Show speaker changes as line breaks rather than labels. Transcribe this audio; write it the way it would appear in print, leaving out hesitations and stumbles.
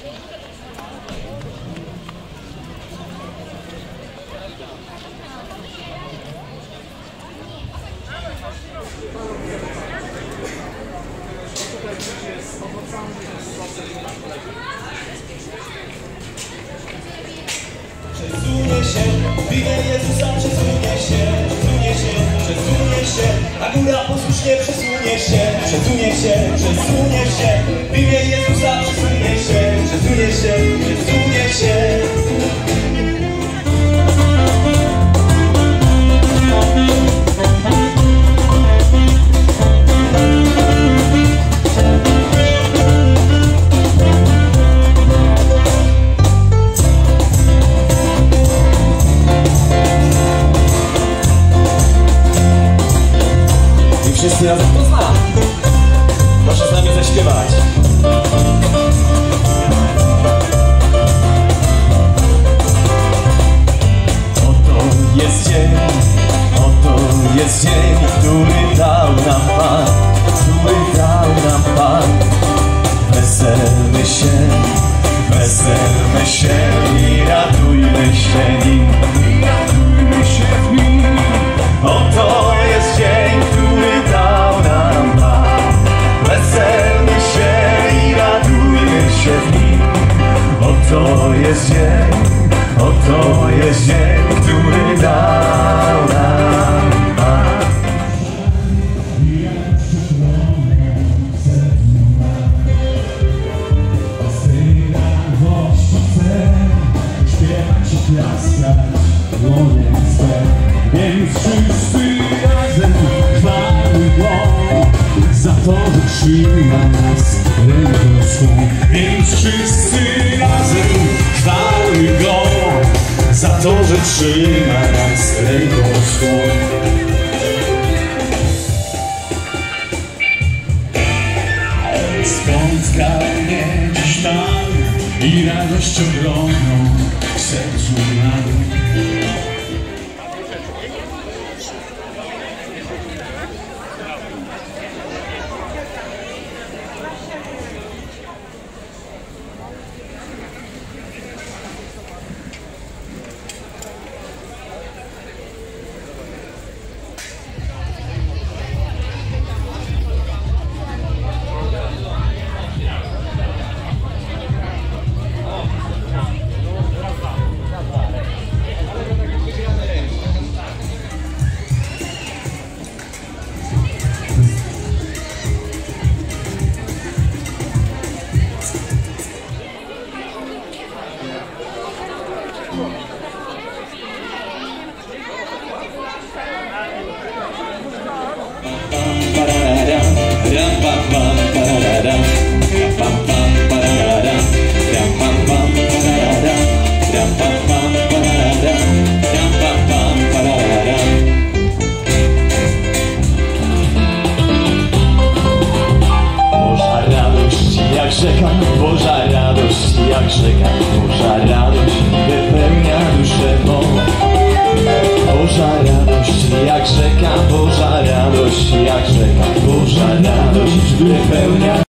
Przesunie się, w imię Jezusa przesunie się, a góra posłusznie przesunie się, w imię Jezusa przesunie się. Wszyscy razem to znam. Proszę z nami zaśpiewać. Oto jest dzień, który dał nam Pan, Weselmy się i radujmy się nim. Oto jest dzień, który dał nam Pan. Weselmy się i radujmy się w nim. Oto jest dzień, który dał nam Pan.
Śpiewać i klaskać dłonie swe, więc wszyscy razem chwalmy Go za to, że trzyma nas ręką swą. Więc wszyscy razem chwalmy Go za to, że trzyma nas ręką swą. Spotkał mnie dziś Pan i radość ogromną w sercu mam.
Boża radość jak rzeka, Boża radość wypełnia duszę mą. Boża radość jak rzeka, Boża radość jak rzeka, Boża radość wypełnia